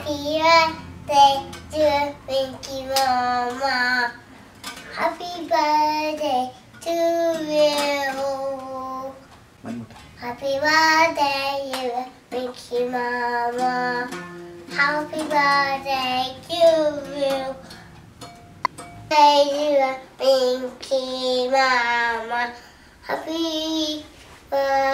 Happy birthday to Venky Mama. Happy birthday to you. Happy birthday to Venky Mama. Happy birthday to you. Happy birthday to Venky Mama. Happy birthday.